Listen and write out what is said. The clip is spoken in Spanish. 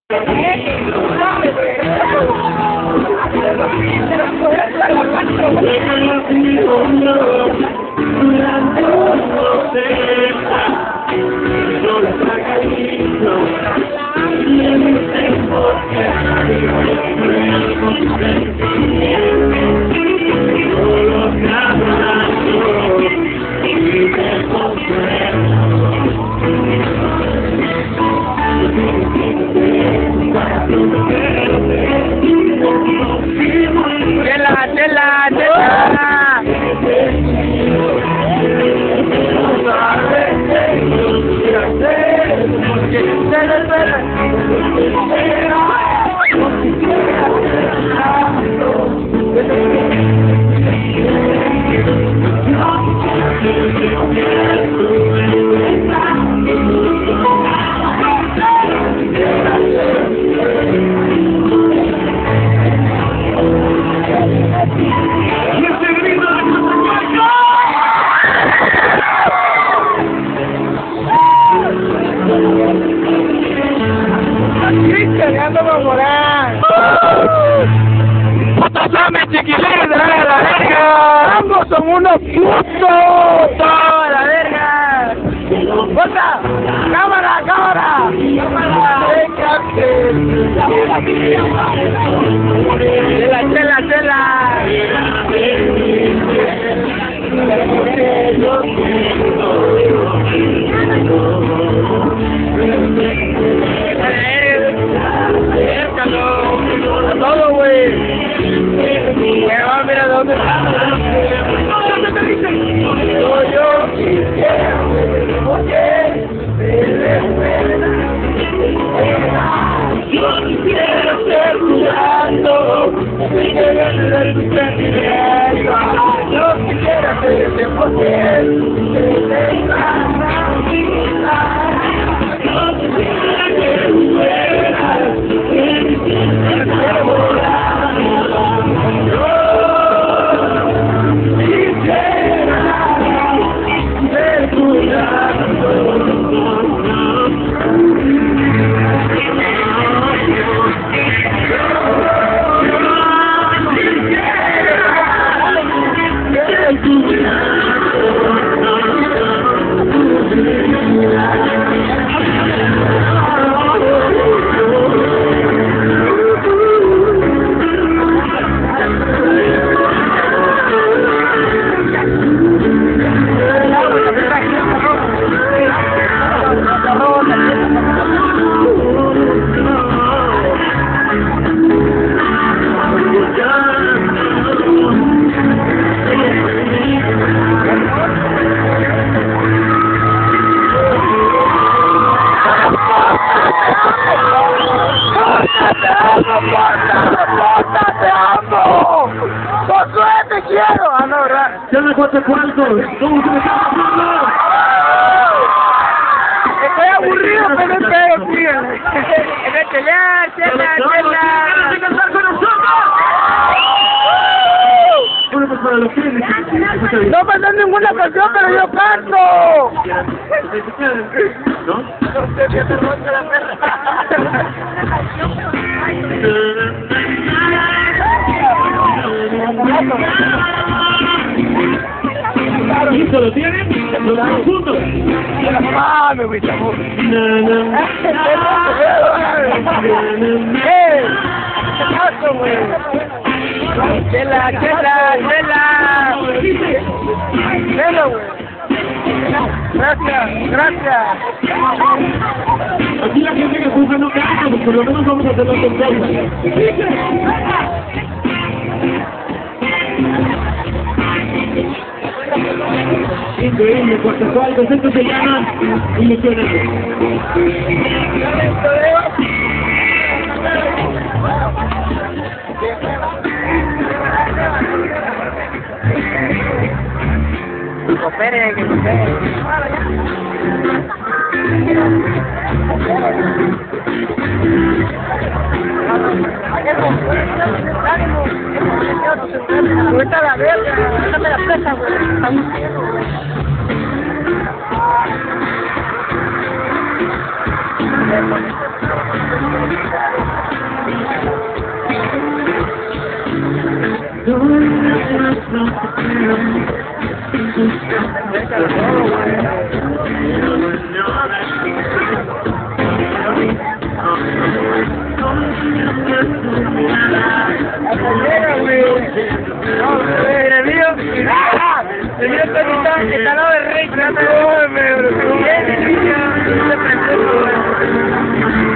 Chiquilines de la verga, ambos son unos putos, toda la verga. ¡Bota! ¡Cámara, cámara! ¡Chela, chela! Todo, güey. Mira dónde está. Yo quisiera ser jugando, yo quisiera ser ese poder, ¡te amo! ¡Josué, te quiero! ¡Ah, no, verdad! ¡Ya me cuento cuánto! ¿Cómo se me está pasando? Estoy aburrido, pero no pego, síganme. ¡Es de pelear, chela, chela! ¡Quédate a cantar con nosotros! Bueno, pues para los fines. ¡No me dan ninguna canción, pero yo canto! ¿No? No sé, que te rompe la perra. ¿Listo? ¿Lo tienen? ¿Lo damos juntos? ¡Mame, güey, chavo! ¡Chela, chela, chela! ¡Chela, güey! Gracias, gracias. Aquí la gente que juzga no canta, pues por lo menos vamos a hacerlo con cosas. Increíble, Puerto Cual, esto se llama Ilusionando. Que coopere, que coopere. Ahorita la verga, déjame la presa, güey. Está muy ciego, güey. El mío está al lado del rey, trata de moverme, bro. Bien, el mío,